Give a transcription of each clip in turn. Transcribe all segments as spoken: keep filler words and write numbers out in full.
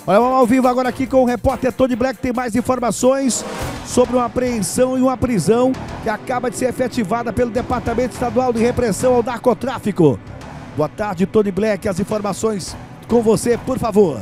Olha, vamos ao vivo agora aqui com o repórter Tony Black, tem mais informações sobre uma apreensão e uma prisão que acaba de ser efetivada pelo Departamento Estadual de Repressão ao Narcotráfico. Boa tarde, Tony Black, as informações com você, por favor.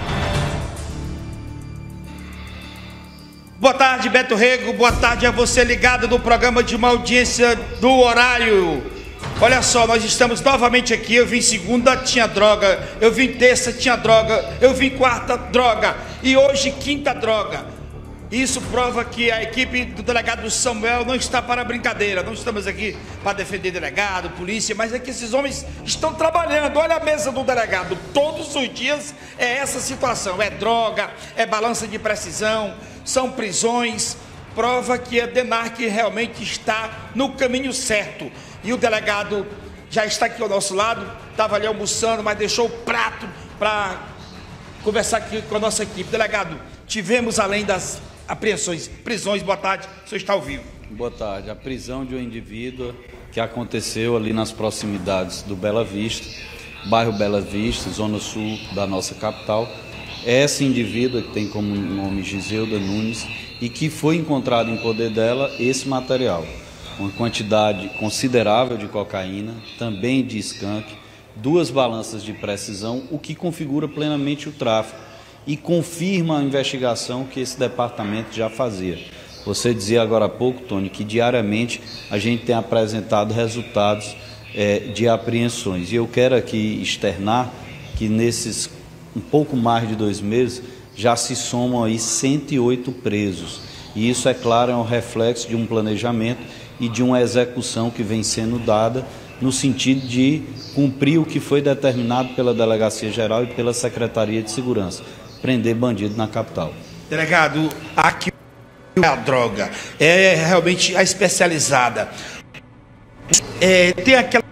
Boa tarde, Beto Rego, boa tarde a você ligado no programa de uma audiência do horário. Olha só, nós estamos novamente aqui. Eu vim segunda, tinha droga. Eu vim terça, tinha droga. Eu vim quarta, droga. E hoje, quinta, droga. Isso prova que a equipe do delegado Samuel não está para brincadeira. Não estamos aqui para defender delegado, polícia, mas é que esses homens estão trabalhando. Olha a mesa do delegado. Todos os dias é essa situação. É droga, é balança de precisão, são prisões. Prova que a DENARC realmente está no caminho certo. E o delegado já está aqui ao nosso lado, estava ali almoçando, mas deixou o prato para conversar aqui com a nossa equipe. Delegado, tivemos além das apreensões, prisões. Boa tarde, o senhor está ao vivo. Boa tarde. A prisão de um indivíduo que aconteceu ali nas proximidades do Bela Vista, bairro Bela Vista, zona sul da nossa capital. Essa indivídua que tem como nome Giselda Nunes e que foi encontrado em poder dela esse material. Uma quantidade considerável de cocaína, também de skunk, duas balanças de precisão, o que configura plenamente o tráfico e confirma a investigação que esse departamento já fazia. Você dizia agora há pouco, Tony, que diariamente a gente tem apresentado resultados é, de apreensões. E eu quero aqui externar que nesses um pouco mais de dois meses já se somam aí cento e oito presos. E isso, é claro, é um reflexo de um planejamento e de uma execução que vem sendo dada no sentido de cumprir o que foi determinado pela Delegacia Geral e pela Secretaria de Segurança, prender bandido na capital. Delegado, aqui é a droga, é realmente a especializada. É, tem aquela...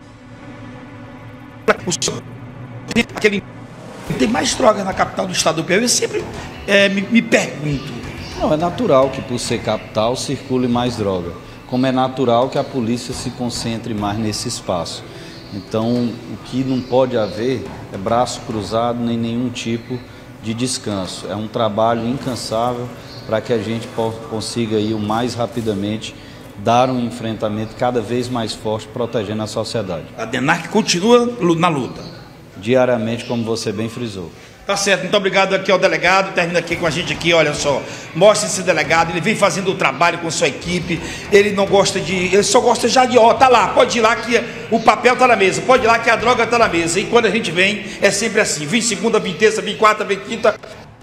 Aquele... Tem mais droga na capital do estado do Piauí? Eu sempre é, me, me pergunto. Não, é natural que por ser capital circule mais droga. Como é natural que a polícia se concentre mais nesse espaço. Então, o que não pode haver é braço cruzado nem nenhum tipo de descanso. É um trabalho incansável para que a gente consiga ir o mais rapidamente dar um enfrentamento cada vez mais forte, protegendo a sociedade. A DENARC continua na luta. Diariamente, como você bem frisou. Tá certo, muito obrigado aqui ao delegado, termina aqui com a gente aqui, olha só, mostra esse delegado, ele vem fazendo o trabalho com sua equipe, ele não gosta de, ele só gosta já de, ó, tá lá, pode ir lá que o papel tá na mesa, pode ir lá que a droga tá na mesa, e quando a gente vem, é sempre assim, vem segunda, vem terça, vem quarta, vem quinta.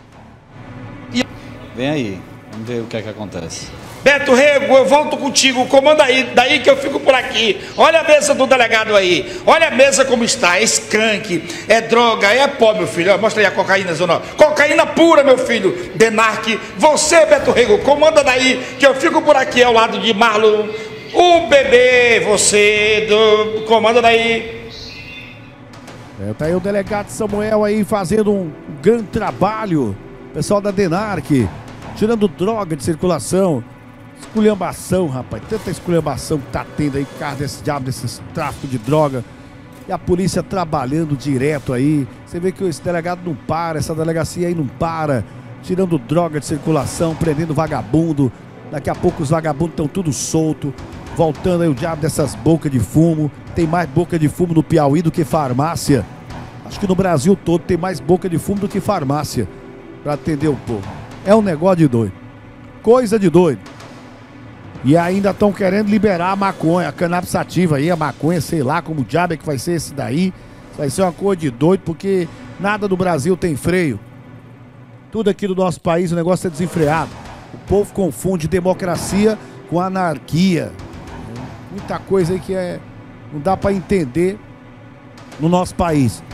E... Vem aí, vamos ver o que é que acontece. Beto Rego, eu volto contigo, comanda aí, daí que eu fico por aqui. Olha a mesa do delegado aí, olha a mesa como está, é skunk, é droga, é pó, meu filho. Mostra aí a cocaína, zona. Cocaína pura, meu filho. DENARC, você, Beto Rego, comanda daí que eu fico por aqui ao lado de Marlon, o bebê, você, do... comanda daí. É, tá aí o delegado Samuel aí fazendo um grande trabalho, pessoal da DENARC, tirando droga de circulação. Esculhambação, rapaz, tanta esculhambação que tá tendo aí, por causa desse diabo, desses tráfico de droga. E a polícia trabalhando direto aí. Você vê que esse delegado não para, essa delegacia aí não para. Tirando droga de circulação, prendendo vagabundo. Daqui a pouco os vagabundos estão tudo solto. Voltando aí o diabo dessas bocas de fumo. Tem mais boca de fumo no Piauí do que farmácia. Acho que no Brasil todo tem mais boca de fumo do que farmácia pra atender o povo. É um negócio de doido. Coisa de doido. E ainda estão querendo liberar a maconha, a cannabis sativa aí, a maconha, sei lá como o diabo é que vai ser esse daí. Vai ser uma coisa de doido, porque nada do Brasil tem freio. Tudo aqui do nosso país, o negócio é desenfreado. O povo confunde democracia com anarquia. Muita coisa aí que é, não dá para entender no nosso país.